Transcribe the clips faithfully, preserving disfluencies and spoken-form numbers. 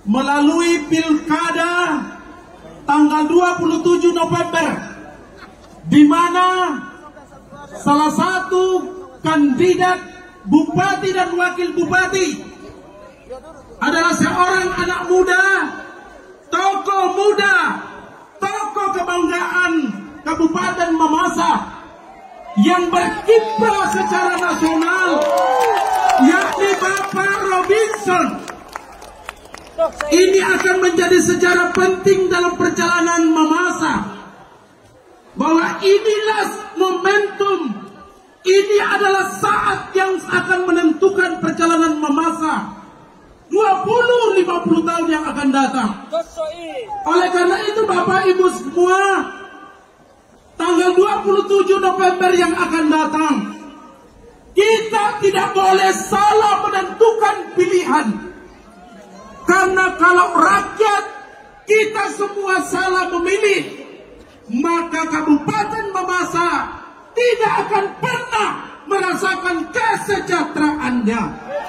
melalui pilkada tanggal dua puluh tujuh November, di mana salah satu kandidat bupati dan wakil bupati adalah seorang anak muda, tokoh muda, tokoh kebanggaan Kabupaten Mamasa yang berkiprah secara nasional, yakni Bapak Robinson. Ini akan menjadi sejarah penting dalam perjalanan Mamasa, bahwa inilah momentum, ini adalah saat yang akan menentukan perjalanan Mamasa dua puluh sampai lima puluh tahun yang akan datang. Oleh karena itu Bapak Ibu semua, tanggal dua puluh tujuh November yang akan datang, kita tidak boleh salah menentukan pilihan. Karena kalau rakyat kita semua salah memilih, maka Kabupaten Mamasa tidak akan pernah merasakan kesejahteraannya.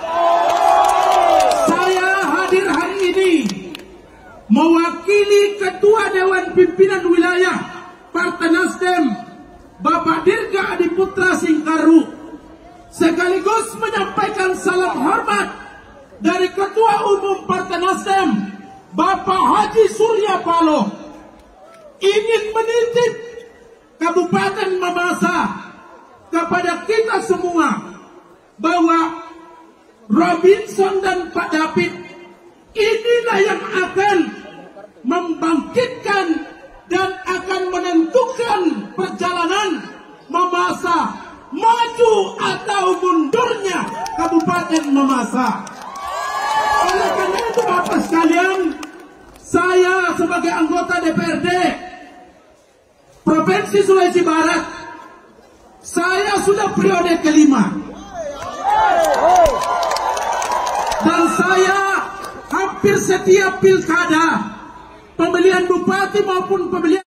Saya hadir hari ini mewakili Ketua Dewan Pimpinan Wilayah Partai Nasdem, Bapak Dirga Adiputra Singkaru, sekaligus menyampaikan salam hormat dari Ketua Umum Partai Nasdem, Bapak Haji Surya Paloh, ingin menitip Kabupaten Mamasa kepada kita semua bahwa Robinson dan Pak David inilah yang akan membangkitkan dan akan menentukan perjalanan Mamasa maju atau mundurnya Kabupaten Mamasa. Oleh karena itu Bapak sekalian, saya sebagai anggota D P R D Provinsi Sulawesi Barat, saya sudah periode kelima, dan saya hampir setiap pilkada, pemilihan bupati maupun pemilihan